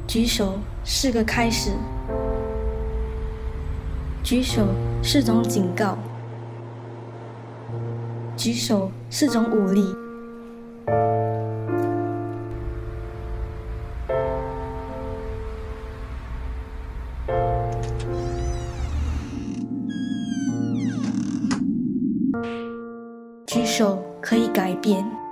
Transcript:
举手是个开始，举手是种警告，举手是种武力。举手可以改变。